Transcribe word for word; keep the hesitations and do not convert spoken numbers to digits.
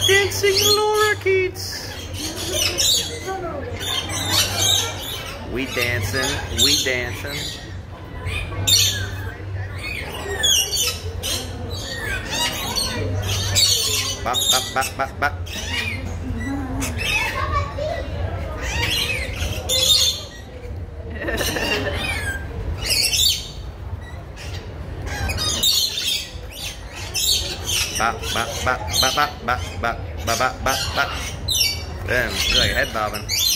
Dancing Lorikeets. We dancing, we dancing. Bop, bop, bop, bop, bop. Bop, bop, bop, bop, bop, bop, bop, bop, bop, bop. Damn, you're like head bobbing.